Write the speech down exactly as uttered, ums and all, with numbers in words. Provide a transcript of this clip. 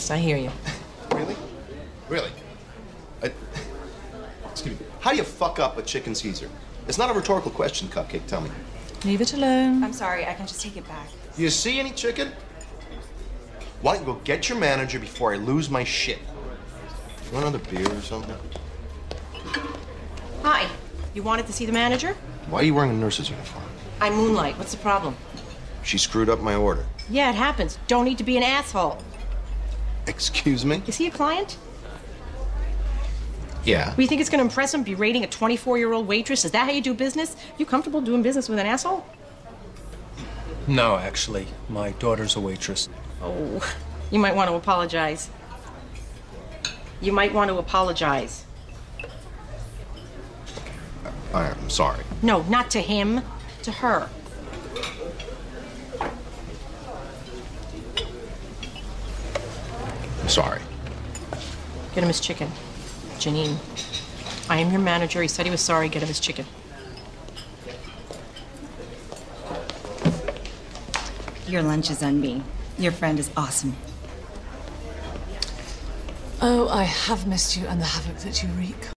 Yes, I hear you. Really? Really? I, excuse me. How do you fuck up a chicken Caesar? It's not a rhetorical question, Cupcake. Tell me. Leave it alone. I'm sorry, I can just take it back. Do you see any chicken? Why don't you go get your manager before I lose my shit? You want another beer or something? Hi. You wanted to see the manager? Why are you wearing a nurse's uniform? I'm Moonlight. What's the problem? She screwed up my order. Yeah, it happens. Don't need to be an asshole. Excuse me? Is he a client? Yeah. Well, you think it's going to impress him berating a twenty-four-year-old waitress? Is that how you do business? You comfortable doing business with an asshole? No, actually. My daughter's a waitress. Oh, you might want to apologize. You might want to apologize. I'm sorry. No, not to him. To her. I'm sorry. Get him his chicken. Janine. I am your manager. He said he was sorry. Get him his chicken. Your lunch is on me. Your friend is awesome. Oh, I have missed you and the havoc that you wreak.